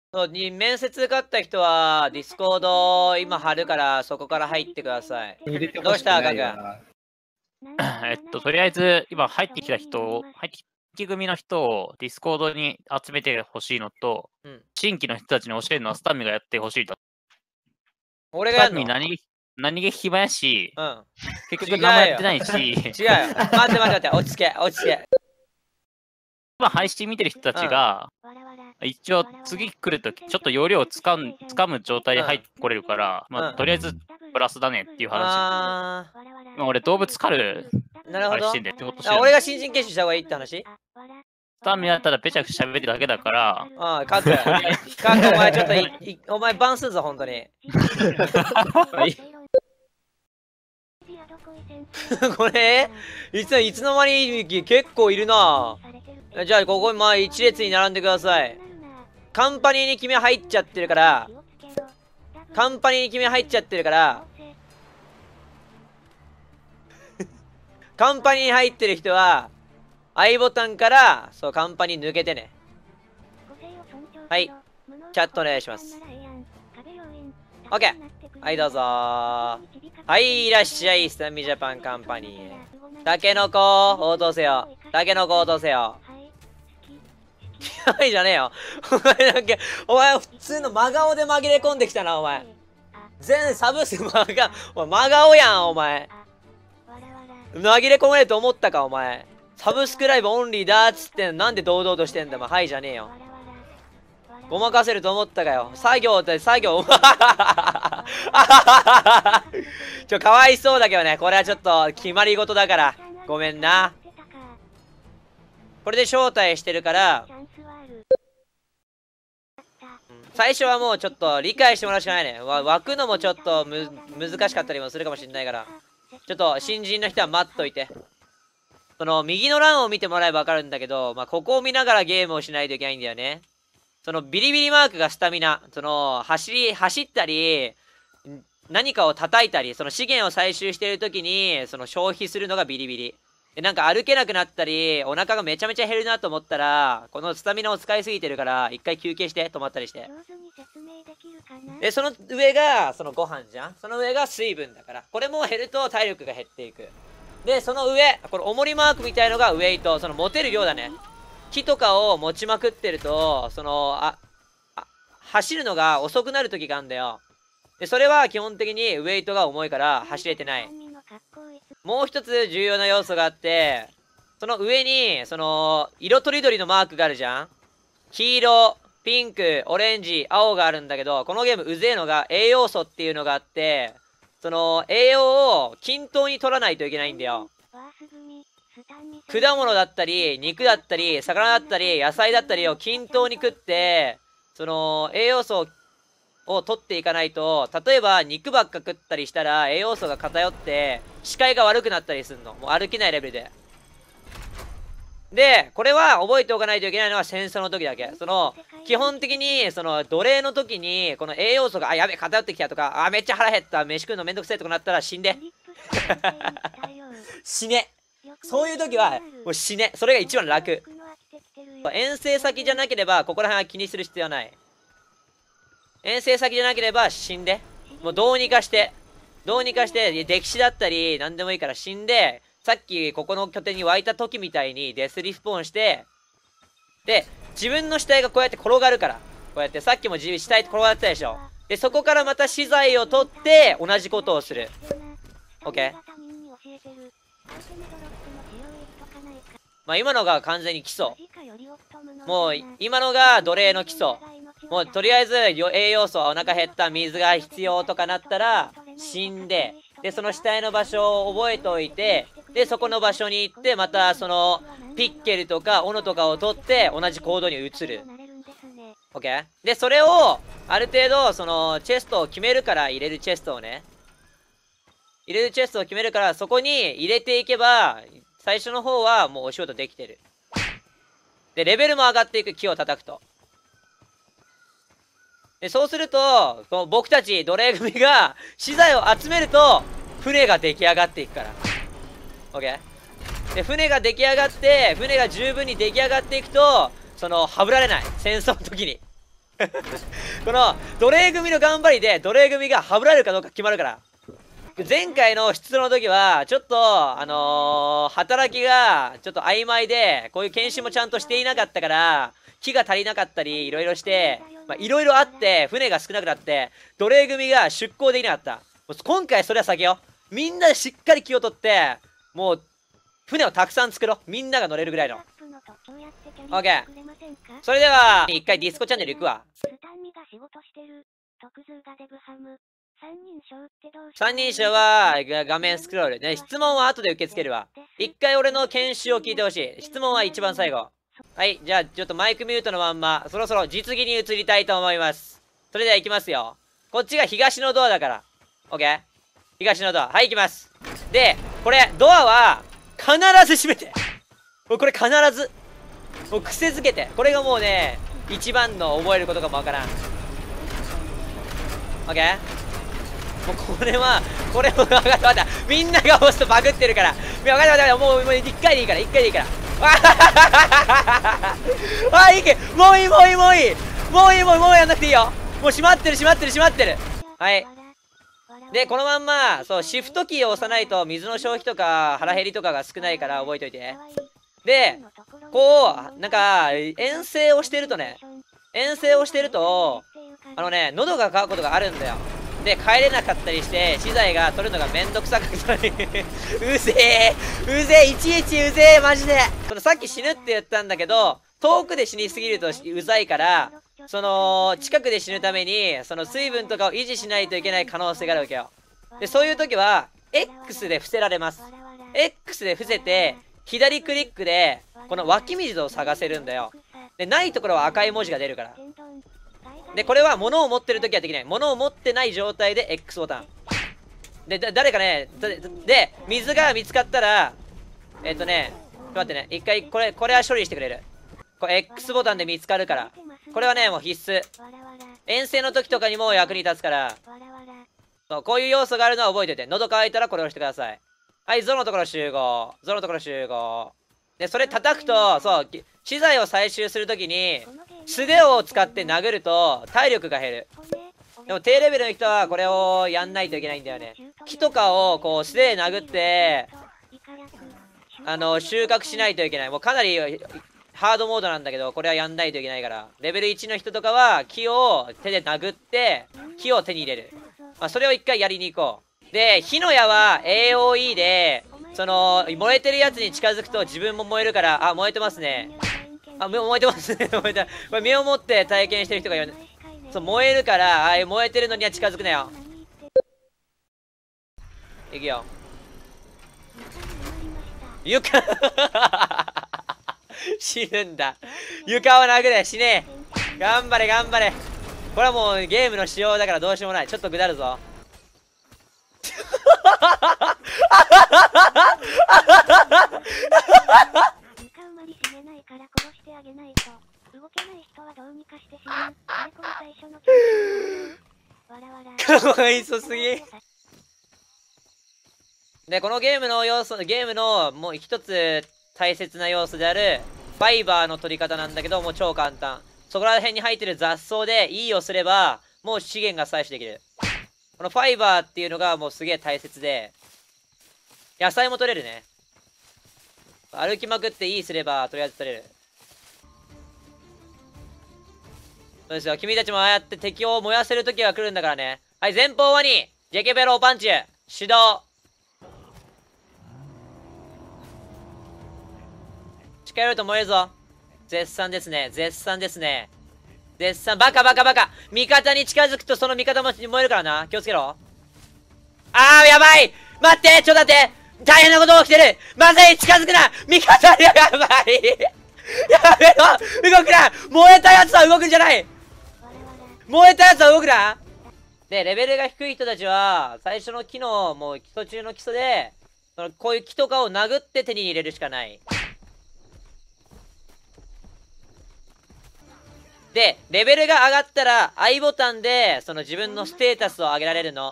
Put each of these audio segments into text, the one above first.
そうに面接受かった人は、ディスコード今貼るから、そこから入ってください。どうしたガガ？ とりあえず、今入ってきた人、入ってき組の人をディスコードに集めてほしいのと、新規の人たちに教えるのはスタミがやってほしいと。 俺がやんの？ スタミ何気暇やし、結局違う何もやってないし。 違うよ。待って、落ち着け。 今配信見てる人たちが、一応次来るときちょっと容量をつかむ状態で入ってこれるから、まあとりあえずプラスだねっていう話。俺動物狩るあれしてんだよってことしてる。 俺が新人研修した方がいいって話？ スタミナただペチャクチャ喋ってるだけだから。 カクお前ちょっとお前バンするぞ本当に。これいつの間に結構いるな。じゃあここ一列に並んでください。カンパニーに君入っちゃってるからカンパニーに入ってる人は I ボタンからそうカンパニー抜けてね。はい、チャットお願いします。 OK、 はいどうぞ。はいいらっしゃい、スタミジャパンカンパニー。タケノコ応答せよ。はいじゃねえよ。お前普通の真顔で紛れ込んできたなお前。全サブス真顔やんお前。紛れ込めると思ったかお前。サブスクライブオンリーだっつってなんで堂々としてんだお前。はいじゃねえよ。ごまかせると思ったかよ。作業かわいそうだけどね。これはちょっと決まり事だからごめんな。これで招待してるから最初はもうちょっと理解してもらうしかないね。湧くのもちょっと難しかったりもするかもしれないから、ちょっと新人の人は待っといて。その右の欄を見てもらえば分かるんだけど、ここを見ながらゲームをしないといけないんだよね。そのビリビリマークがスタミナ。その走ったり何かを叩いたり、その資源を採集している時にその消費するのがビリビリで、なんか歩けなくなったりお腹がめちゃめちゃ減るなと思ったら、このスタミナを使いすぎてるから一回休憩して止まったりして。でその上がそのご飯じゃん。その上が水分だから、これも減ると体力が減っていく。でその上、これ重りマークみたいのがウェイト、その持てる量だね。木とかを持ちまくってるとその走るのが遅くなる時があるんだよ。でそれは基本的にウェイトが重いから走れてない。もう一つ重要な要素があって、その上にその色とりどりのマークがあるじゃん。黄色、ピンク、オレンジ、青があるんだけど、このゲームうぜえのが栄養素っていうのがあって、その栄養を均等に取らないといけないんだよ。果物だったり肉だったり魚だったり野菜だったりを均等に食って、その栄養素を取っていかないと、例えば肉ばっか食ったりしたら栄養素が偏って視界が悪くなったりするの。もう歩けないレベルで。でこれは覚えておかないといけないのは戦争の時だけ。その基本的にその奴隷の時にこの栄養素がやべ偏ってきたとか、めっちゃ腹減った、飯食うのめんどくせえとかなったら死んで死ね。そういう時はもう死ね。それが一番楽。遠征先じゃなければここら辺は気にする必要はない。遠征先じゃなければ死んで、もうどうにかして溺死だったり何でもいいから死んで、さっきここの拠点に湧いた時みたいにデスリスポーンして、で自分の死体がこうやって転がるから、こうやってさっきも死体転がってたでしょ。でそこからまた資材を取って同じことをする。 OK。 今のが完全に基礎。もう今のが奴隷の基礎。もうとりあえず栄養素、お腹減った、水が必要とかなったら死んで、でその死体の場所を覚えておいて、でそこの場所に行ってまたそのピッケルとか斧とかを取って同じ行動に移る。 OK。 でそれをある程度そのチェストを決めるから、入れるチェストを決めるから、そこに入れていけば最初の方はもうお仕事できてる。でレベルも上がっていく、木を叩くと。でそうするとこの僕たち奴隷組が資材を集めると船が出来上がっていくから。 OK。 で船が出来上がって、船が十分に出来上がっていくとそのはぶられない、戦争の時にこの奴隷組の頑張りで奴隷組がハブられるかどうか決まるから。前回の出動の時はちょっと働きがちょっと曖昧で、こういう研修もちゃんとしていなかったから木が足りなかったりいろいろして、いろいろあって船が少なくなって奴隷組が出港できなかった。今回それは避けよう。みんなでしっかり気を取ってもう船をたくさん作ろう。みんなが乗れるぐらいの。オッケー。それでは一回ディスコチャンネル行くわ。三人称は画面スクロールね。質問は後で受け付けるわ。一回俺の研修を聞いてほしい。質問は一番最後。はい、じゃあちょっとマイクミュートのまんまそろそろ実技に移りたいと思います。それでは行きますよ。こっちが東のドアだから。オッケー。東のドア。はい、行きます。でこれドアは必ず閉めて。もうこれ必ずもう癖づけて。これがもうね一番の覚えることかもわからん。オッケー。もうこれも分かった分かった。みんなが押すとバグってるから。分かった分かった。もう1回でいいから1回でいいから。あ、いいけ。もういいもういいもういいもういいもうやんなくていいよ。もう閉まってる閉まってる閉まってる。はい。でこのまんまそうシフトキーを押さないと水の消費とか腹減りとかが少ないから覚えといて。でこうなんか遠征をしてると喉が渇くことがあるんだよ。で帰れなかったりして資材が取るのがめんどくさくてうぜえいちいちうぜえマジで。さっき死ぬって言ったんだけど遠くで死にすぎるとうざいから、近くで死ぬために水分とかを維持しないといけない可能性があるわけよ。でそういう時は X で伏せられます。 X で伏せて左クリックでこの湧き水を探せるんだよ。でないところは赤い文字が出るから。でこれは物を持ってる時はできない。物を持ってない状態で X ボタンで誰かねで水が見つかったらちょっと待ってね、一回これは処理してくれる。これ X ボタンで見つかるから、これはねもう必須。遠征の時とかにも役に立つから。そうこういう要素があるのは覚えておいて。喉乾いたらこれをしてください。はい、ゾロのところ集合。でそれ叩くとそう資材を採集するときに素手を使って殴ると体力が減る。でも低レベルの人はこれをやんないといけないんだよね。木とかをこう素手で殴って収穫しないといけない。もうかなりハードモードなんだけど、これはやんないといけないから。レベル1の人とかは木を手で殴って木を手に入れる。それを一回やりに行こう。で火の矢は AOE で燃えてるやつに近づくと自分も燃えるから。あ、燃えてますね。燃えてますね。燃えた。これ身をもって体験してる人がいる。そう燃えるから、燃えてるのには近づくなよ。いくよ。床死ぬんだ。床を殴れ。死ねえ。頑張れ頑張れ。これはもうゲームの仕様だからどうしようもない。ちょっと下るぞ。かわいそすぎ。でこのゲームのもう一つ大切な要素であるファイバーの取り方なんだけど、もう超簡単。そこら辺に入ってる雑草でいいをすればもう資源が採取できる。このファイバーっていうのがもうすげえ大切で、野菜も取れるね。歩きまくっていいすればとりあえず取れる。そうですよ。君たちもああやって敵を燃やせる時が来るんだからね。はい、前方ワニジェケベローパンチ始動。近寄ると燃えるぞ。絶賛ですね。バカ味方に近づくとその味方も燃えるからな。気をつけろ。やばい。待って、ちょっと待って。大変なこと起きてる。まずい、近づくな。味方にやばい。やめろ。動くな。燃えたやつは動くんじゃない。燃えたやつは動くな。で、レベルが低い人たちは、最初の木の、もう基礎中の基礎で、こういう木とかを殴って手に入れるしかない。で、レベルが上がったら、I ボタンで、自分のステータスを上げられるの。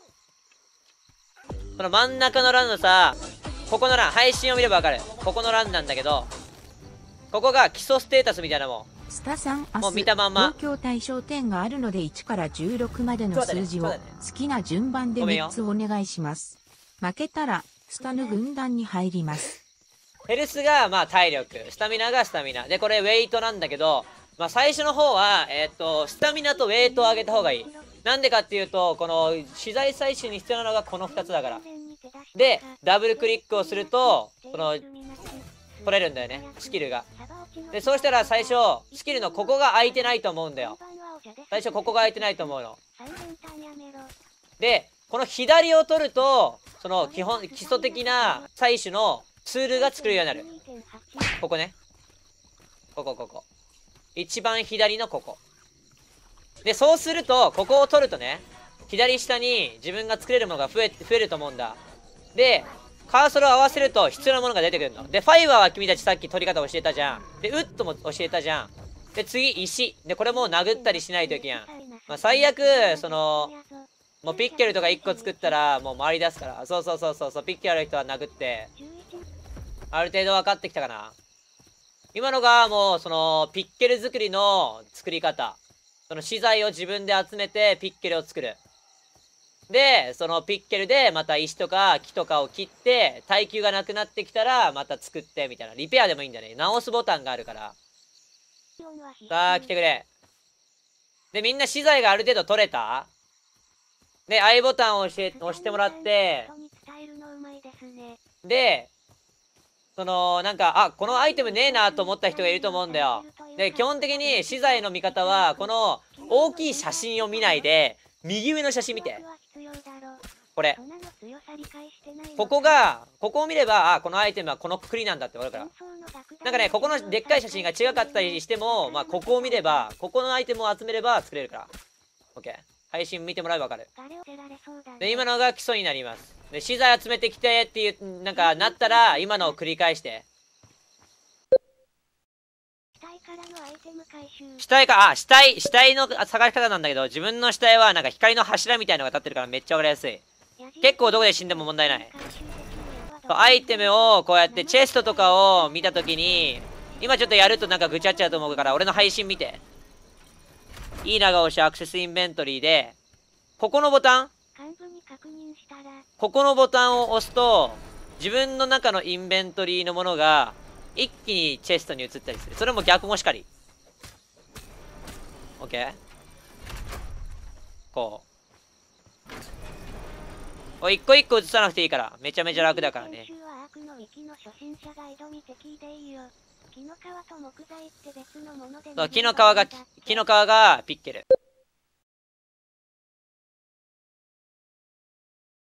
この真ん中の欄のさ、ここの欄、配信を見ればわかる。ここの欄なんだけど、ここが基礎ステータスみたいなもん。 スタさん、 もう明日見たまんま東京大賞点があるので1から16までの数字を好きな順番で3つお願いします。負けたらスタヌ軍団に入ります。 ヘルスがまあ体力、スタミナがスタミナで、これウェイトなんだけど、まあ最初の方はスタミナとウェイトを上げた方がいい。なんでかっていうと、この資材採取に必要なのがこの2つだから。でダブルクリックをするとこの取れるんだよね、スキルが。でそうしたら最初スキルのここが空いてないと思うんだよ。最初ここが空いてないと思うので、この左を取るとその基礎的な採取のツールが作れるようになる。ここね、ここ一番左のここで、そうするとここを取るとね、左下に自分が作れるものが増えると思うんだ。でカーソルを合わせると必要なものが出てくるので、ファイバーは君たちさっき取り方教えたじゃん。でウッドも教えたじゃん。で次石で、これも殴ったりしないといけん。まあ、最悪そのもうピッケルとか1個作ったらもう回り出すから。そうピッケルある人は殴って、ある程度分かってきたかな。今のがもうそのピッケル作りの作り方、その資材を自分で集めてピッケルを作る。でそのピッケルでまた石とか木とかを切って耐久がなくなってきたらまた作ってみたいな。リペアでもいいんだね。直すボタンがあるから。さあ来てくれ。でみんな資材がある程度取れた。で I ボタンを押してもらって、でそのなんかこのアイテムねえなと思った人がいると思うんだよ。で基本的に資材の見方はこの大きい写真を見ないで右上の写真見て。これここを見れば、このアイテムはこのくくりなんだって分かるから。なんかね、ここのでっかい写真が違かったりしても、まあここを見れば、ここのアイテムを集めれば作れるから。 OK、 配信見てもらえば分かる。で今のが基礎になります。で資材集めてきてっていうなったら今のを繰り返して。死体の探し方なんだけど、自分の死体はなんか光の柱みたいのが立ってるからめっちゃ分かりやすい。結構どこで死んでも問題ない。アイテムをこうやってチェストとかを見たときに、今ちょっとやるとなんかぐちゃっちゃうと思うから俺の配信見て。いい長押しアクセスインベントリーで、ここのボタンを押すと自分の中のインベントリーのものが一気にチェストに移ったりする。それも逆もしかり。 OK、 こう一個一個移さなくていいからめちゃめちゃ楽だからね。そう、木の皮がピッケル。